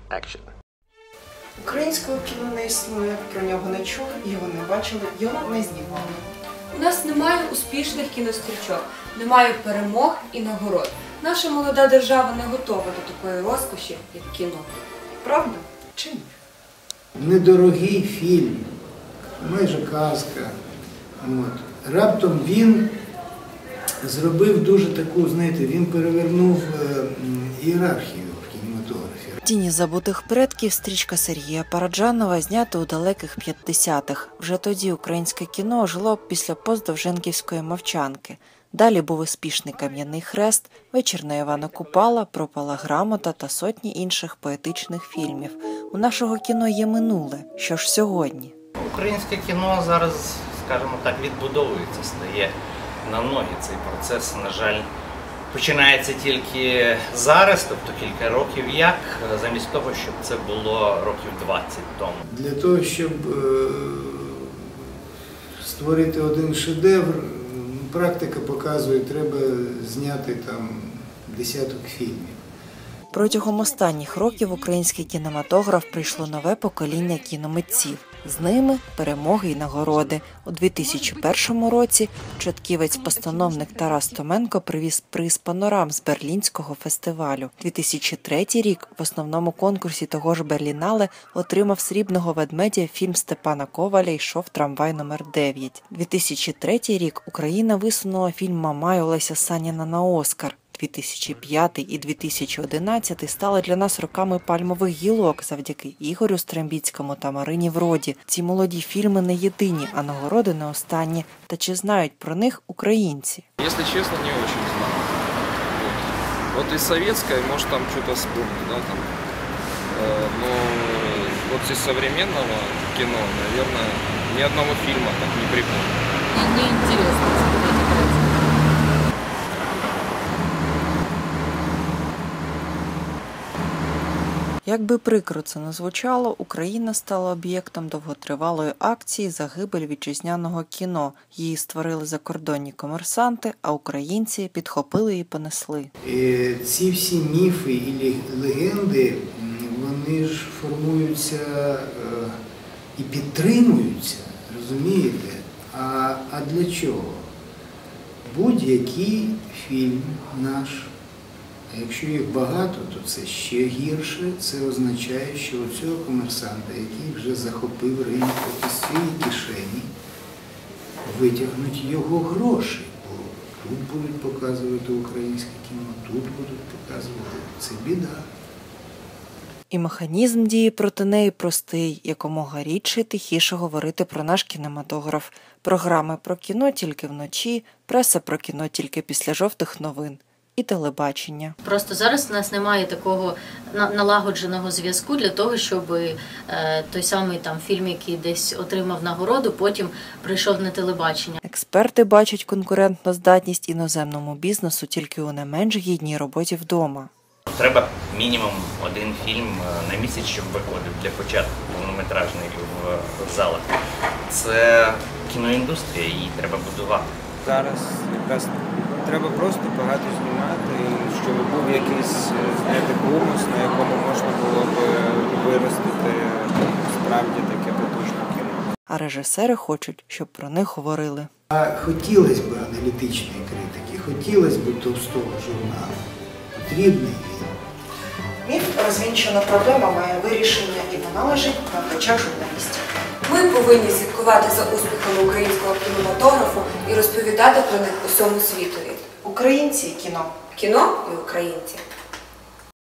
Action. Українського кіно не існує, про нього не чули, його не бачили, його не знімали. У нас немає успішних кінострічок, немає перемог і нагород. Наша молода держава не готова до такої розкоші, як кіно. Правда чи ні? Недорогий фільм, майже казка. Раптом він зробив дуже таку, знаєте, він перевернув ієрархію в кінематографі. «Тіні забутих предків» – стрічка Сергія Параджанова, знята у далеких 50-х. Вже тоді українське кіно жило після постдовженківської «Мовчанки». Далі був успішний «Кам'яний хрест», «Вечір на Івана Купала», «Пропала грамота» та сотні інших поетичних фільмів. У нашого кіно є минуле. Що ж сьогодні? Українське кіно зараз, скажімо так, відбудовується, стає на ноги. Цей процес, на жаль, починається тільки зараз, тобто кілька років як, замість того, щоб це було років 20 тому. Для того, щоб створити один шедевр, практика показує, треба зняти там десяток фільмів. Протягом останніх років український кінематограф прийшло нове покоління кіномитців. З ними перемоги й нагороди. У 2001 році початківець-постановник Тарас Томенко привіз приз «Панорам» з Берлінського фестивалю. 2003 рік в основному конкурсі того ж Берлінале отримав «Срібного ведмедя» фільм Степана Коваля «Йшов трамвай номер 9». 2003 рік Україна висунула фільм «Мамай» Олеся Саніна на Оскар. 2005 і 2011 стали для нас роками пальмових гілок завдяки Ігорю Стрембіцькому та Марині Вроді. Ці молоді фільми не єдині, а нагороди не останні. Та чи знають про них українці? Если честно, не очень знаю. Вот из советской, может, там что-то вспомню, да, там. Но вот из современного кино, наверное, ни одного фильма так не припомню. Мне интересно смотреть украинское. Як би прикро це не звучало, Україна стала об'єктом довготривалої акції «Загибель вітчизняного кіно». Її створили закордонні комерсанти, а українці підхопили і понесли. Ці всі міфи і легенди, вони ж формуються і підтримуються, розумієте? А для чого? Будь-який фільм наш, а якщо їх багато, то це ще гірше. Це означає, що у цього комерсанта, який вже захопив ринок із цієї кишені, витягнуть його гроші. Бо тут будуть показувати українське кіно, тут будуть показувати. Це біда. І механізм дії проти неї простий – якомога рідше і тихіше говорити про наш кінематограф. Програми про кіно тільки вночі, преса про кіно тільки після жовтих новин. І телебачення. Просто зараз у нас немає такого налагодженого зв'язку для того, щоб той самий там фільм, який десь отримав нагороду, потім прийшов на телебачення. Експерти бачать конкурентну здатність іноземному бізнесу тільки у не менш гідній роботі вдома. Треба мінімум один фільм на місяць, щоб виходив для початку повнометражний в залах. Це кіноіндустрія, її треба будувати. Зараз якраз треба просто багато знімати, щоб був якийсь, знаєте, бонус, на якому можна було б виростити справді таке потужне кіно. А режисери хочуть, щоб про них говорили. А хотілося б аналітичної критики, хотілося б товстого журналу. Потрібний він. Міф розвінчена проблема має вирішення, і вона лежить на плечах журналістів. Ми повинні слідкувати за успіхами українського кінематографу і розповідати про них усьому світові. Українці і кіно. Кіно і українці.